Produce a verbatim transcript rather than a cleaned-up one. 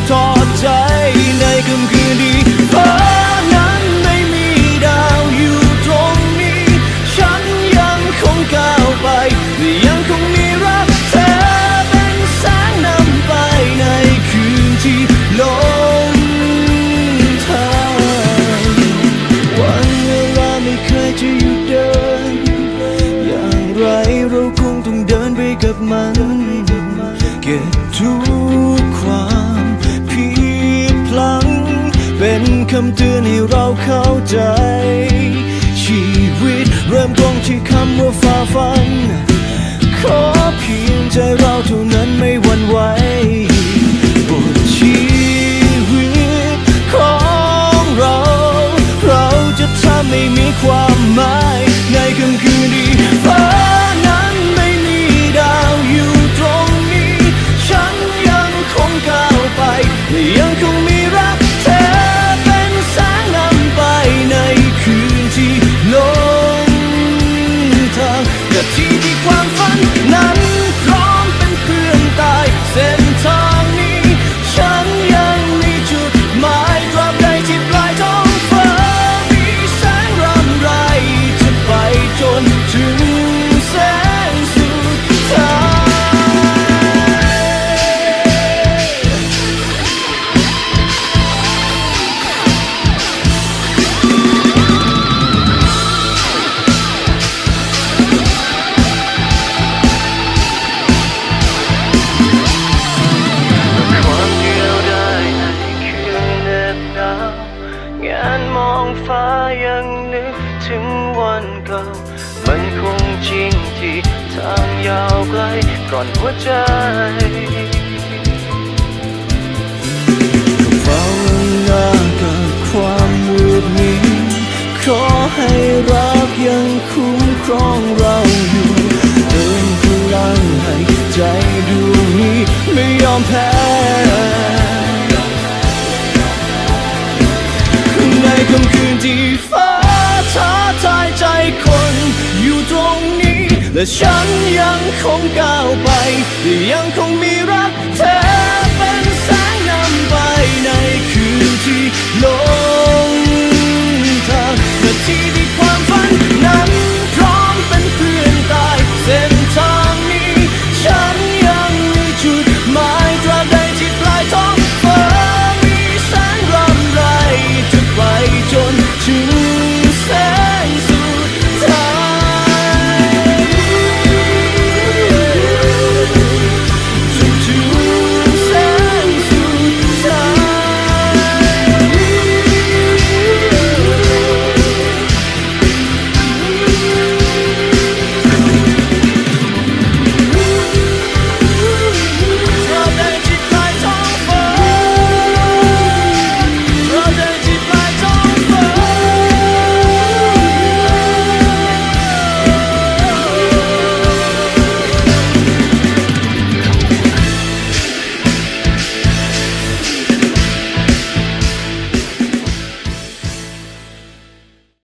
ทอดใจในค่ำคืนที่ฟ้านั้นไม่มีดาวอยู่ตรงนี้ฉันยังคงก้าวไปยังคงมีรักเธอเป็นแสงนำไปในคืนที่ลงทางวันเวลาไม่เคยจะหยุดเดินอย่างไรเราคงต้องเดินไปกับมันเก็บทุกความผิดพลั้งเป็นคำเตือนให้เราเข้าใจชีวิตเริ่มต้นที่คำว่าฝ่าฟันขอเพียงใจเราเท่านั้นไม่หวั่นไหวบทชีวิตของเราเราจะทำให้มีความหมายในค่ำคืนที่ฟ้านั้นไม่มีดาวอยู่ตรงนี้ฉันยังคงก้าวไปยังคงมีรักเธอเป็นแสงนำไปในคืนที่ลงทางนาทีที่ความฝันนั้นพร้อมเป็นเพื่อนตายเส้นทางนี้ฉันยังมีจุดหมายตราบใดที่ปลายท้องฟ้ามีแสงรำไรจะไปจนถึงแสงสุดท้ายความเดียวดายในคืนเหน็บหนาวงานมองฟ้ายังนึกถึงวันเก่ามันคงจริงที่ทางยาวไกลก่อนหัวใจกับภาวนากับความมืดมิดขอให้รักยังคุ้มครองเราอยู่เติมพลังให้ใจดวงนี้ไม่ยอมแพ้ในค่ำคืนที่ฟ้าท้าทายใจคนอยู่ตรงนี้และฉันยังคงก้าวไปยังคงมีรัก